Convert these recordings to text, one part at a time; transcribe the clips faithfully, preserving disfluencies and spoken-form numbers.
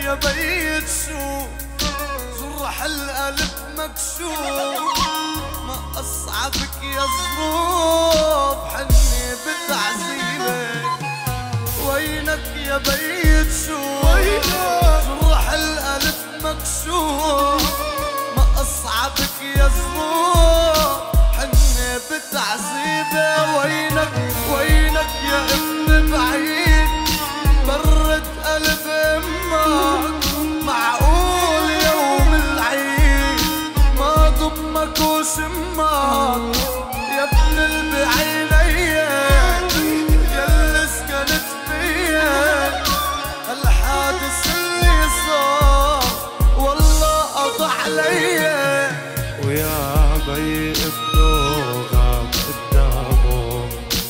يا بيت شوف جرح القلب مكشوف، ما أصعبك يا ظروف حني بتعذيبك. وينك يا بيت شوف جرح القلب مكشوف، ما أصعبك يا ظروف حني بتعذيبك. وينك وينك يا ابن بعيد برد قلب امك، معقول يوم العيد ما ضمك وشمك يا ابن البعينيات يلي سكنت فيا. الحادث اللي صار والله قضى عليا، ويا بي ابنه غاب قدامه،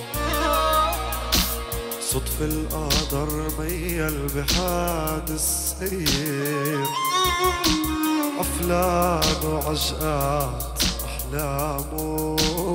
صدف القدر ميل بحادث سير، أفلان وعشقات أحلامه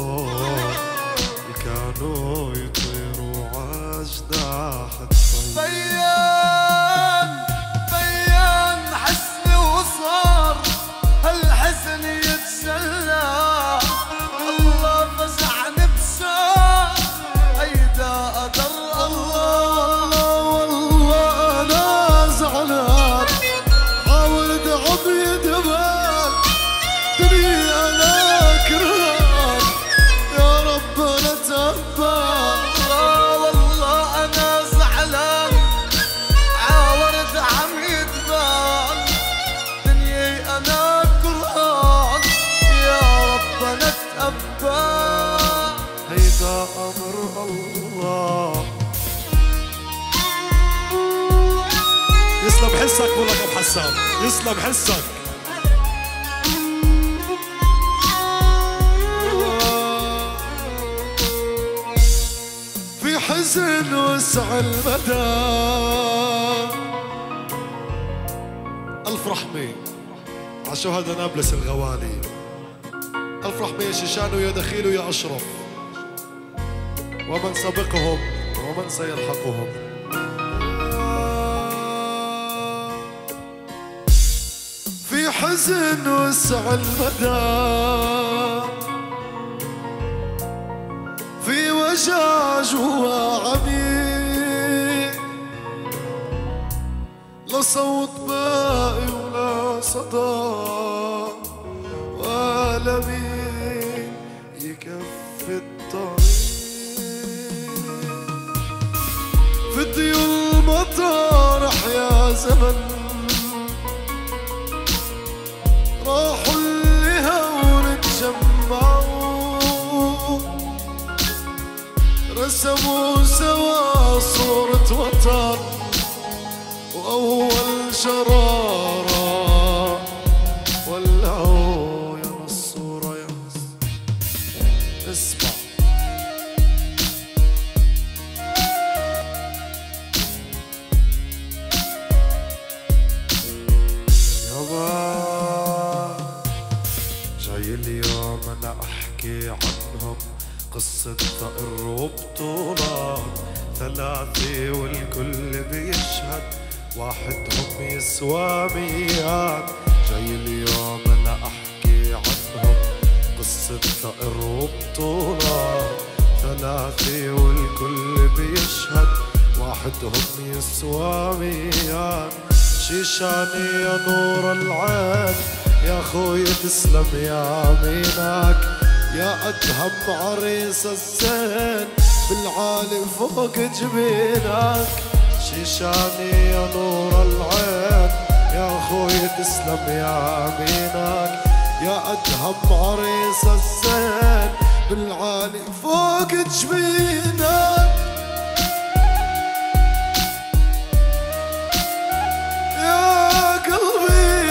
كانوا يطيروا عجناح الطير. بيان بيان حزني وصار هالحزن يتسلى، الله فزعني بشار هيدا قدر الله. والله أنا زعلان حاول ادعم يدبان دنيا أنا كرهان يا رب أنا تبان. والله أنا زعلان حاول ادعم يدبان دنيا أنا كرهان يا رب أنا تبان. هيدا أمر الله. يسلم حسك بقولك ابو حسان، يسلم حسك. في حزن وسع المدى ألف رحمة عالشهداء نابلس الغوالي، ألف رحمة يا شيشان ويا دخيل ويا أشرف ومن سبقهم ومن سيلحقهم. في حزن وسع المدى، في وجع جوا عميق، لا صوت باقي ولا صدى ولا مين يكفي الطريق. في ديول مطارح يا زمن راحوا اللي هون تجمعوا، رسموا سوا صورة وطن وأول شرارة ولعوا يا نصورة يا نص. اسمع اليوم أنا أحكي عنهم قصة ثأر وبطولات ثلاثة والكل بيشهد واحدهم يسوى ميات. جاي اليوم أنا أحكي عنهم قصة ثأر وبطولات ثلاثة والكل بيشهد واحدهم يسوى ميات. شيشاني يا نور العين يا خوي تسلم يمينك، يا أدهم عريس الزين بالعالي فوق جبينك. شيشاني يا نور العين يا خوي تسلم يمينك، يا أدهم عريس الزين بالعالي فوق جبينك. يا قلبي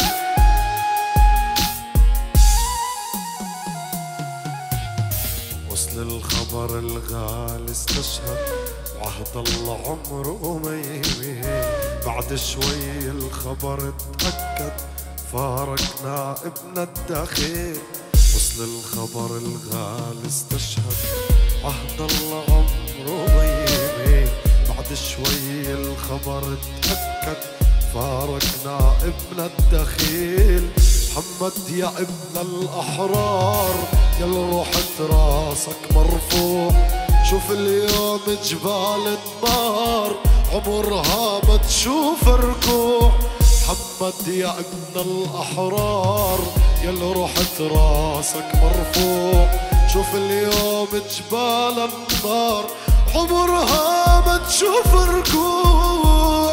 وصل الخبر الغالي استشهد وعهد الله عمره ما يمين. بعد شوي الخبر اتأكد فارقنا ابن الدخيل. وصل الخبر الغالي استشهد عهد الله عمره ما يمين. بعد شوي الخبر اتأكد فارقنا ابن الدخيل محمد يا ابن الأحرار، يل رحت راسك مرفوع. شوف اليوم جبال النار عمرها ما تشوف ركوع. محمد يا ابن الأحرار يل رحت راسك مرفوع. شوف اليوم جبال النار عمرها ما تشوف ركوع.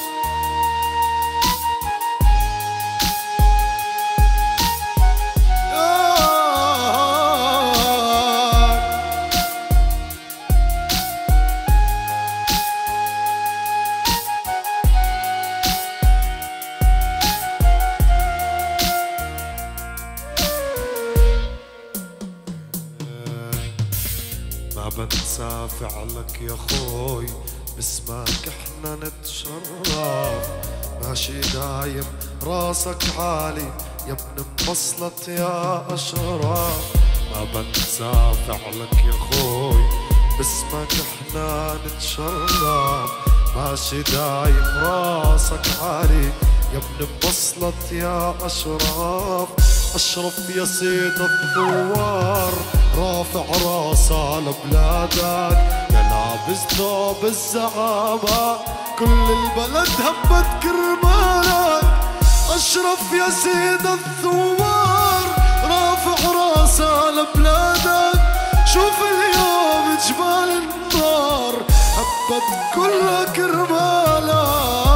ما بنسى فعلك يا خوي، باسمك احنا نتشرف. ماشي دايم راسك عالي يا ابن مبصلة يا أشرف. ما بنسى فعلك يا خوي، باسمك احنا نتشرف. ماشي دايم راسك عالي يا ابن مبصلة يا أشرف. أشرف يا سيد الثوار رافع راسه لبلادك، يا لابس ثوب الزعامة كل البلد همت كرمالك. أشرف يا سيد الثوار رافع راسه لبلادك. شوف اليوم جبال النار همت كلها كرمالك.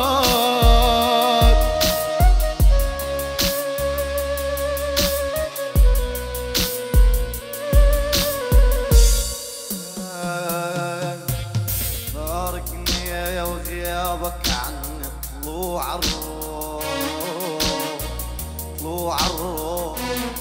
طلوع الروح طلوع الروح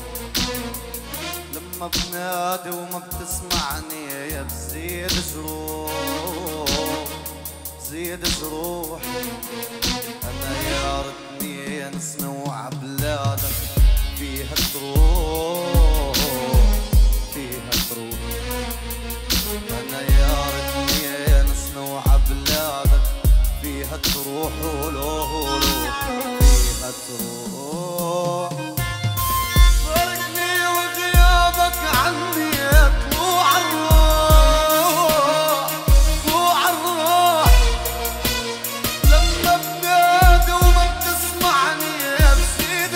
لما بنادي وما بتسمعني يا بزيد جروح زيد جروح. انا يا ريتني نسمع بلادك فيها تروح فيها تروح. انا يا ريتني نسمع بلادك فيها تروح ولو فيها تروح. فارقني وغيابك عني طلوع الروح طلوع الروح. لما بنادي وما بتسمعني بزيد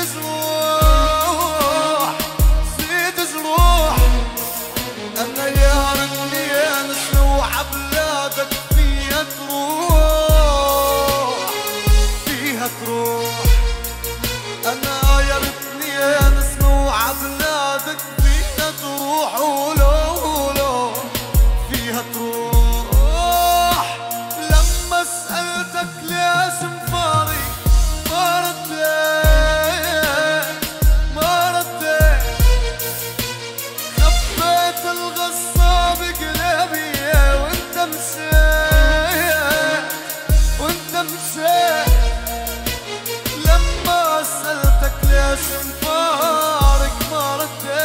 جروح زيد جروح. انا يا ريتني نسمع بلادك فيها تروح تروح. انا يا ريتني نسمع بلادك فيها تروح ولو ولو فيها تروح. لما سألتك ليش مفارق ما رديت ما رديت. خبيت الغصة بقلبي وانت مشيت وانت مشيت. لما سألتك ليش مفارق ما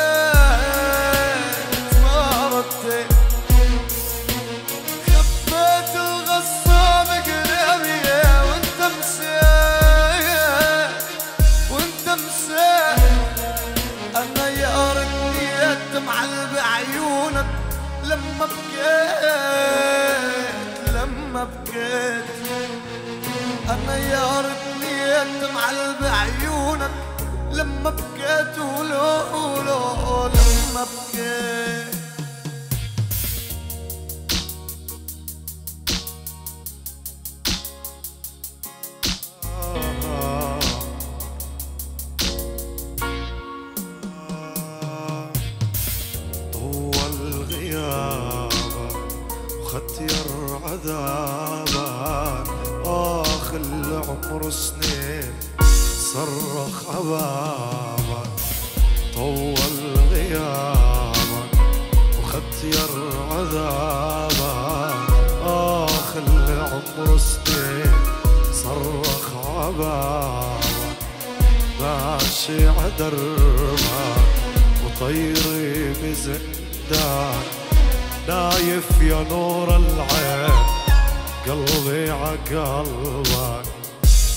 رديت ما رديت. خبيت الغصة بقلبي وانت مشيت وانت مشيت. انا يا ريتني الدمعة بعيونك لما بكيت لما بكيت. انا يا ريتني الدمعة بعيونك لما بكيت ولو ولو لما بكيت. طول غيابك وختير عذابك آخر العمر سنين صرخ عبابك. طول غيابك وختير عذابك آخر العمر سنين صرخ عبابك. ماشي عدربك وطيري بزندان نايف يا نور العين قلبي عقلبك.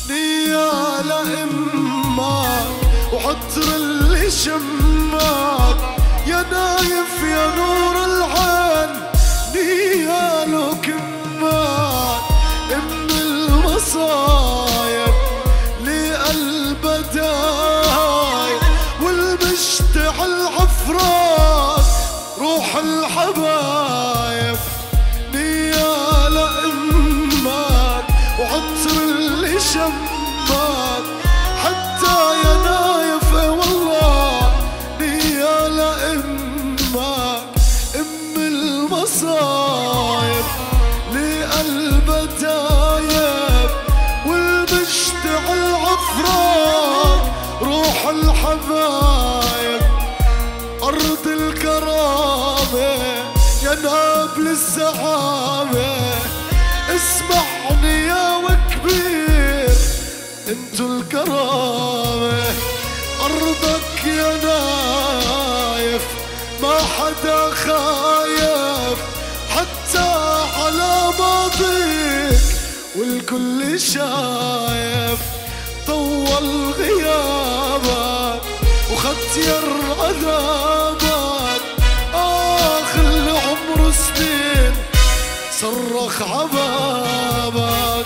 نية لإمك وعطر اللي شمك يا نايف يا نور العين نية كمك ام المصايب لقلبها داي والمشتعل عفراك روح الحبايب نية لإمك وعطر اللي شمك حتى يا نايف والله نية لإمك ام المصايب لقلبها دايب والمشتعل عفراك روح الحبايب أرض الكرامة يا نابل الزعامة اسمعني يا وكبير انتو الكرامة أرضك يا نايف ما حدا خايف حتى على ماضيك والكل شايف طول غيابك وختير عذابك آخر العمر سنين صرخ عبابك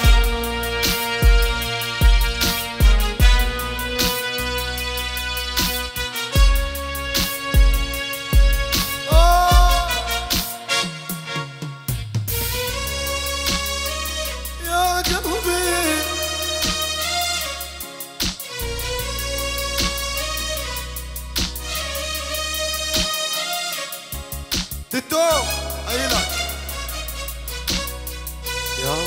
آه يا قلبي تيتو عينك يا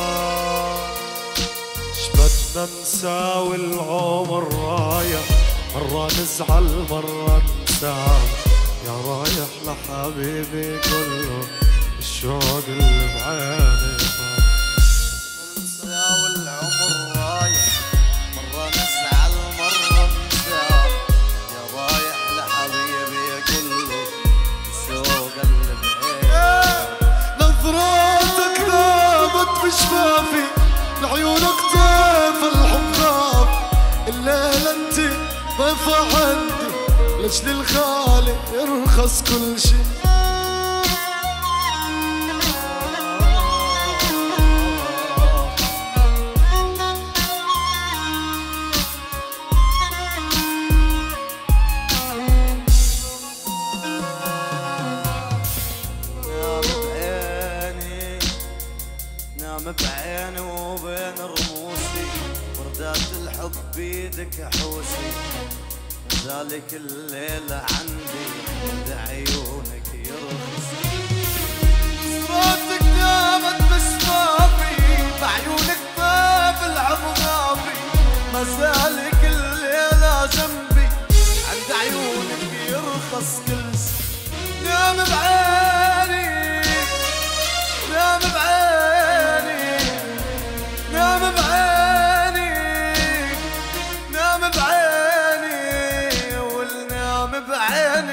شبدنا نساوي العمر رايح مرة نزعل مرة نسام يا رايح لحبيبي كله الشوق اللي بعيني نساوي العمر رايح مرة نزعل مرة نسام يا رايح لحبيبي كله الشوق اللي بعيني نظراتك ذابت بشفافي لعيونك طيف الحب خاف الليلة انت ضيفة عندي لاجل الخالي يرخص كل شي بعيني وبين رموسي وردات الحب بيدك حوسي ذلك الليلة عندي عند عيونك يرخص صوتك دامت بشفافي بعيونك طيف العمر غافي ما زالك الليلة جنبي عند عيونك يرخص كل شي نام بعيني نام بعيني نام بعيني نام بعيني والنام بعيني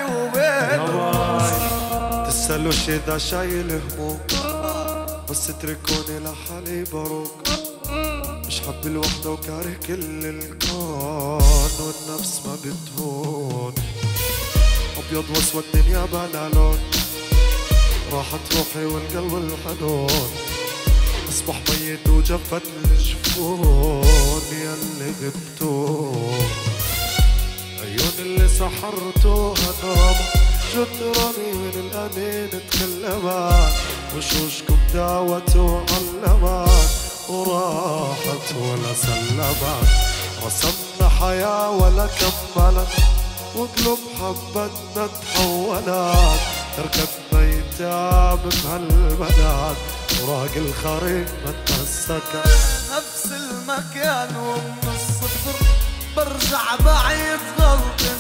وبين تسألوش إذا شايل هموم بس اتركوني لحالي بروك مش حب الوحدة وكاره كل الكون والنفس ما بتهون أبيض وأسود دنيا بلا لون راحت روحي والقلب الحنون أصبح ميت وجفت الجفون ياللي غبتون عيون اللي سحرتوها ناموا جدراني من الأنين تكلمت وشوشكم داوت وعلمت وراحت ولا سلمت رسمنا حياة ولا كملت وقلوب حبتنا تحولت تركتنا يتام بهالبنات وراق الخريف ما تمسكت نفس المكان ومن الصفر برجع بعيد غلطة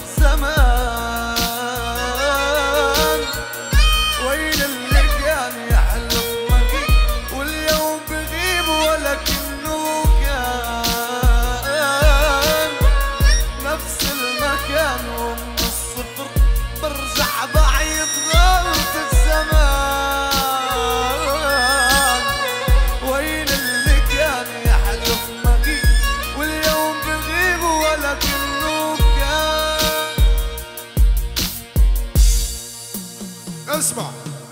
زمان وين اللي كان يحلف مكي واليوم بغيب ولكنه كان نفس المكان ومن الصفر برجع بعيد غلطة زمان وين اللي كان يحلف مكي واليوم اسمع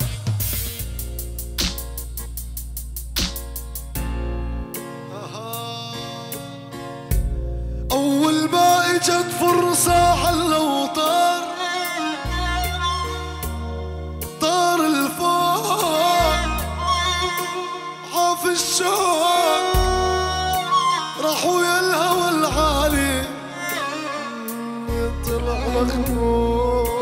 أول ما إجت فرصة عالأوطان طار الفوق عاف الشوق راحوا يا الهوى العالي طلع مخنوق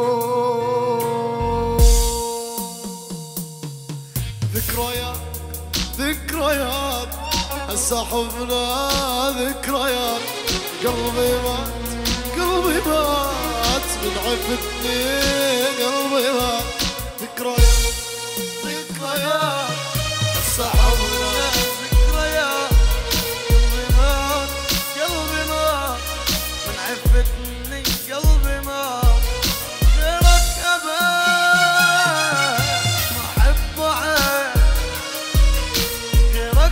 ذكريات ذكريات هسا حبنا ذكريات قلبي مات قلبي مات من عفتني قلبي مات ذكريات ذكريات هسا حبنا ذكريات قلبي مات قلبي مات من عفتني قلبي مات غيرك أبد ما أحب عين غيرك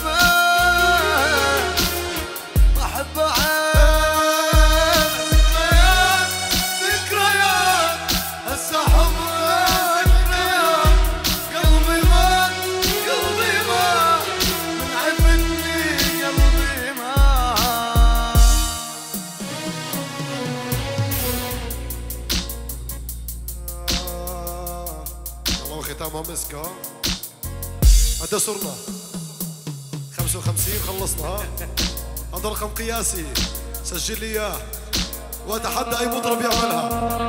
أبد ما أحب عين ذكريات ذكريات هسا حبنا ذكريات قلبي مات قلبي مات من عفتني قلبي مات والله ختامها مسك ها قد صرنا خمسة وخمسين خلصنا ها هذا رقم قياسي سجل لي اياه واتحدى اي مطرب يعملها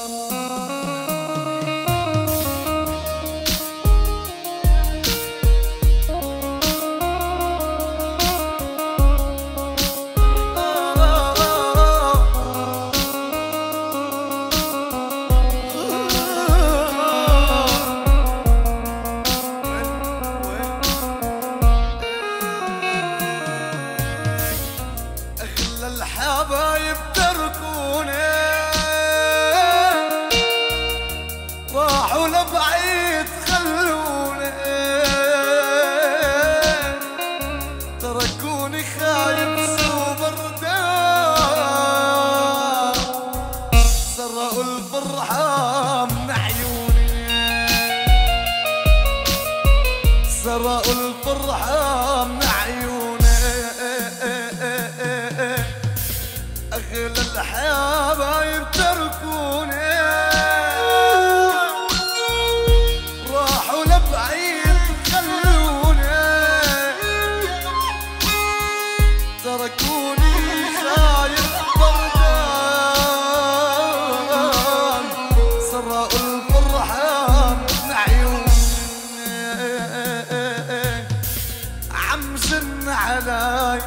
أغلى الحبايب تركوني راحوا لبعيد خلوني تركوني خايف وبردان سرقوا الفرحة من عيوني سرقوا الفرحة من عيوني أغلى الحبايب تركوني راحوا لبعيد خلوني تركوني خايف بردان سرقوا الفرحة من عيوني عم زن علي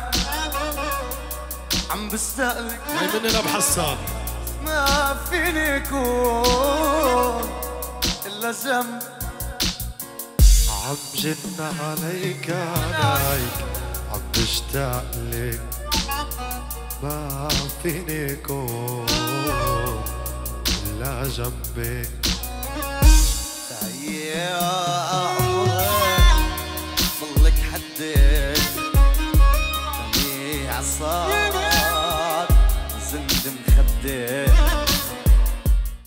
عم بستقلك هاي مننا بحسان ما فيني يكون إلا ذنب عم جن عليك عليك عم بشتاق لك ما فيني كون إلا جنبك يا